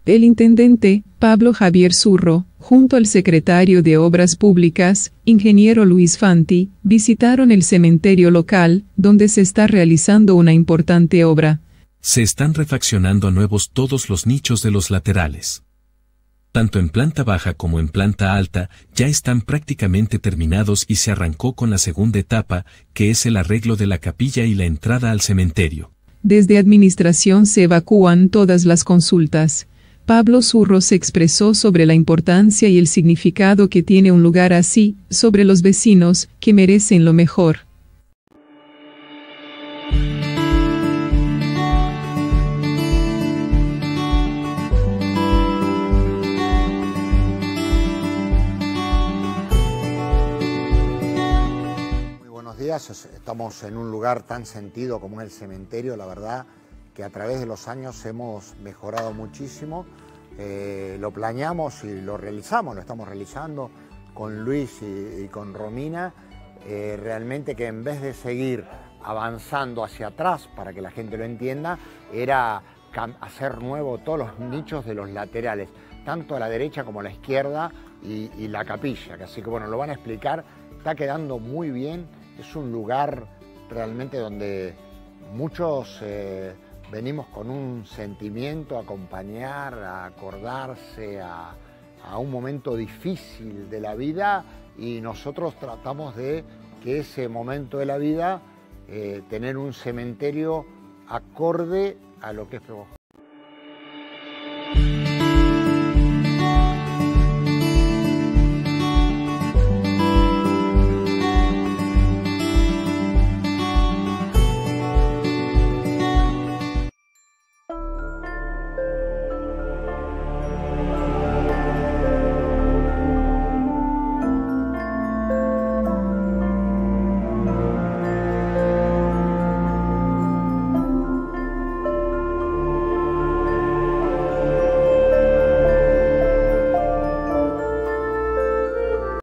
El intendente, Pablo Javier Zurro, junto al secretario de Obras Públicas, ingeniero Luis Fanti, visitaron el cementerio local, donde se está realizando una importante obra. Se están refaccionando a nuevos todos los nichos de los laterales. Tanto en planta baja como en planta alta, ya están prácticamente terminados y se arrancó con la segunda etapa, que es el arreglo de la capilla y la entrada al cementerio. Desde Administración se evacúan todas las consultas. Pablo Zurro se expresó sobre la importancia y el significado que tiene un lugar así, sobre los vecinos, que merecen lo mejor. Muy buenos días, estamos en un lugar tan sentido como es el cementerio, la verdad que a través de los años hemos mejorado muchísimo, lo planeamos y lo realizamos, lo estamos realizando con Luis y con Romina, realmente que en vez de seguir avanzando hacia atrás, para que la gente lo entienda, era hacer nuevo todos los nichos de los laterales, tanto a la derecha como a la izquierda y la capilla, que así que bueno, lo van a explicar, está quedando muy bien, es un lugar realmente donde muchos venimos con un sentimiento a acompañar, a acordarse, a un momento difícil de la vida y nosotros tratamos de que ese momento de la vida tener un cementerio acorde a lo que es.